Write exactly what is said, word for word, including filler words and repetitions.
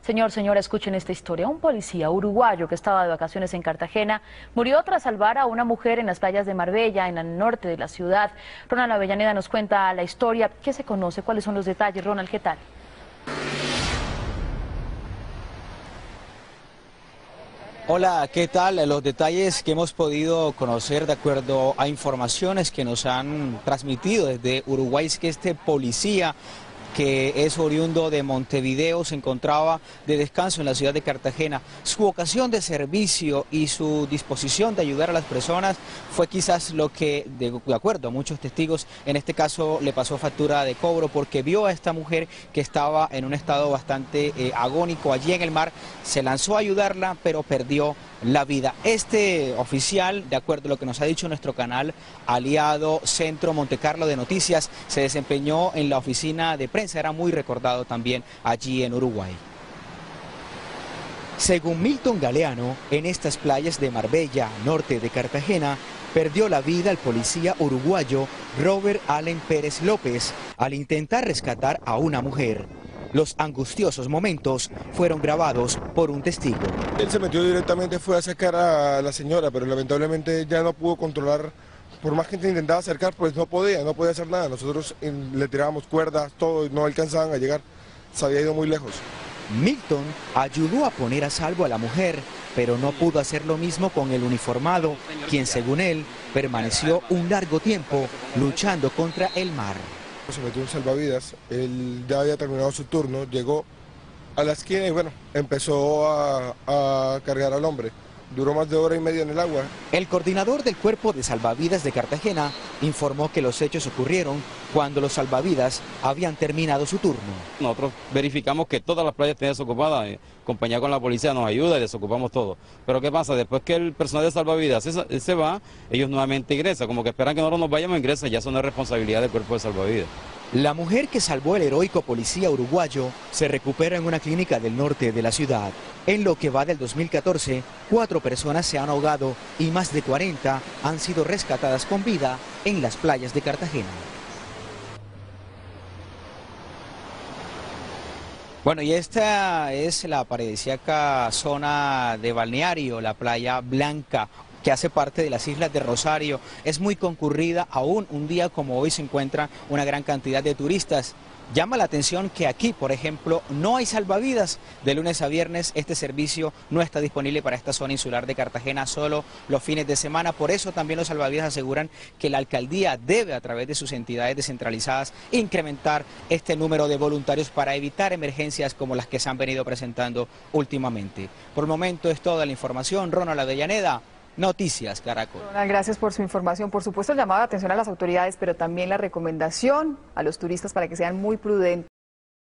Señor, señora, escuchen esta historia. Un policía uruguayo que estaba de vacaciones en Cartagena murió tras salvar a una mujer en las playas de Marbella, en el norte de la ciudad. Ronald Avellaneda nos cuenta la historia. ¿Qué se conoce? ¿Cuáles son los detalles? Ronald, ¿qué tal? Hola, ¿qué tal? Los detalles que hemos podido conocer de acuerdo a informaciones que nos han transmitido desde Uruguay es que este policía, que es oriundo de Montevideo, se encontraba de descanso en la ciudad de Cartagena. Su vocación de servicio y su disposición de ayudar a las personas fue quizás lo que, de, de acuerdo a muchos testigos, en este caso le pasó factura de cobro, porque vio a esta mujer que estaba en un estado bastante eh, agónico allí en el mar, se lanzó a ayudarla, pero perdió la vida. Este oficial, de acuerdo a lo que nos ha dicho nuestro canal aliado Centro Montecarlo de Noticias, se desempeñó en la oficina de prensa, era muy recordado también allí en Uruguay. Según Milton Galeano, en estas playas de Marbella, norte de Cartagena, perdió la vida el policía uruguayo Robert Allen Pérez López al intentar rescatar a una mujer. Los angustiosos momentos fueron grabados por un testigo. Él se metió directamente, fue a sacar a la señora, pero lamentablemente ya no pudo controlar. Por más que se intentaba acercar, pues no podía, no podía hacer nada. Nosotros le tirábamos cuerdas, todo, no alcanzaban a llegar. Se había ido muy lejos. Milton ayudó a poner a salvo a la mujer, pero no pudo hacer lo mismo con el uniformado, quien según él permaneció un largo tiempo luchando contra el mar. Se metió un salvavidas, él ya había terminado su turno, llegó a la esquina y bueno, empezó a, a cargar al hombre. Duró más de hora y media en el agua. El coordinador del Cuerpo de Salvavidas de Cartagena informó que los hechos ocurrieron cuando los salvavidas habían terminado su turno. Nosotros verificamos que todas las playas estén desocupadas, eh, compañía con la policía nos ayuda y desocupamos todo. Pero ¿qué pasa? Después que el personal de salvavidas se, se va, ellos nuevamente ingresan, como que esperan que nosotros nos vayamos, ingresan, ya eso no es responsabilidad del Cuerpo de Salvavidas. La mujer que salvó el heroico policía uruguayo se recupera en una clínica del norte de la ciudad. En lo que va del dos mil catorce, cuatro personas se han ahogado y más de cuarenta han sido rescatadas con vida en las playas de Cartagena. Bueno, y esta es la paradisíaca zona de balneario, la Playa Blanca, que hace parte de las islas de Rosario. Es muy concurrida, aún un día como hoy se encuentra una gran cantidad de turistas. Llama la atención que aquí, por ejemplo, no hay salvavidas. De lunes a viernes este servicio no está disponible para esta zona insular de Cartagena, solo los fines de semana. Por eso también los salvavidas aseguran que la alcaldía debe, a través de sus entidades descentralizadas, incrementar este número de voluntarios para evitar emergencias como las que se han venido presentando últimamente. Por el momento es toda la información. Ronald Avellaneda, Noticias Caracol. Ronald, gracias por su información. Por supuesto, el llamado de atención a las autoridades, pero también la recomendación a los turistas para que sean muy prudentes.